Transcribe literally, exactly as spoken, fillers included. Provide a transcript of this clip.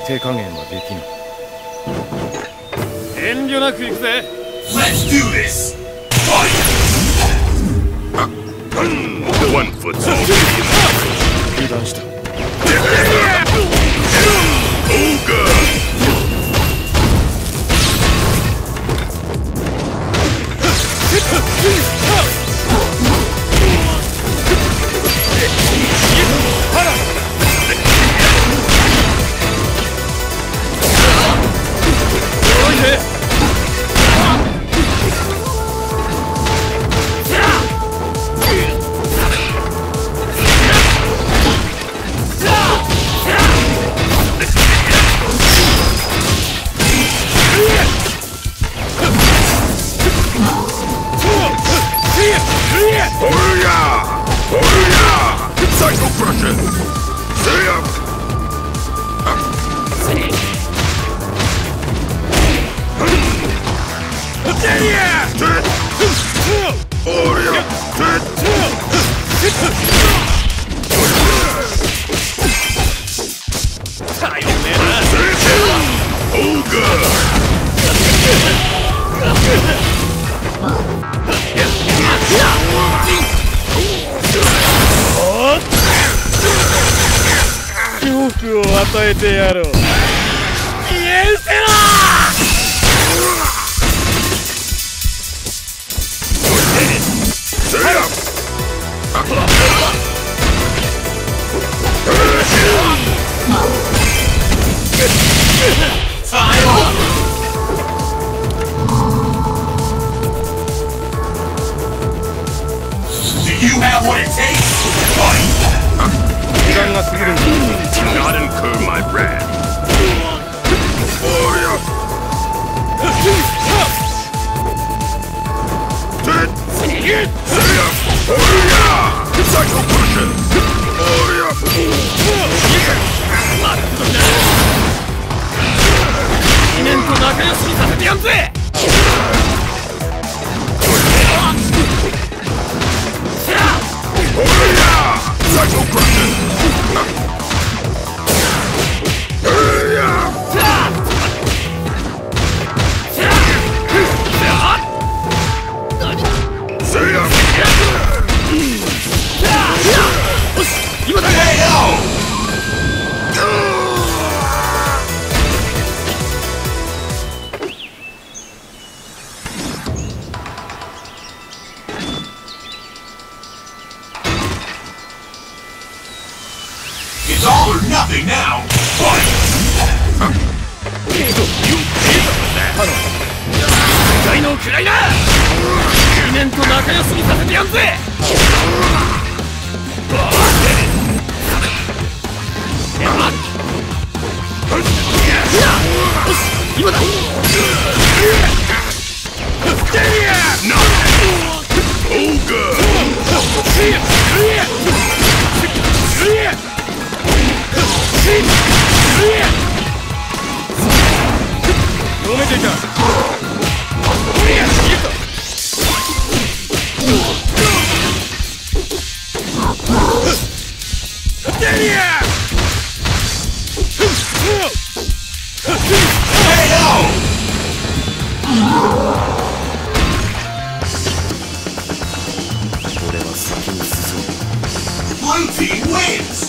手加減はできぬ。 遠慮なく行くぜ。 Let's do this! Fight! One foot's all 油断した。恐怖を与えてやろう。許せろ時間が過ぎるんだ。 not incur my wrath. Psycho Crucian! 記念と仲良しにさせてやんぜ。 Psycho Crucian! It's all or nothing now. Fight! You that. 大のくらいな。記念と仲良しにさせてやんぜ。今だ。読めていた。 Blue team wins!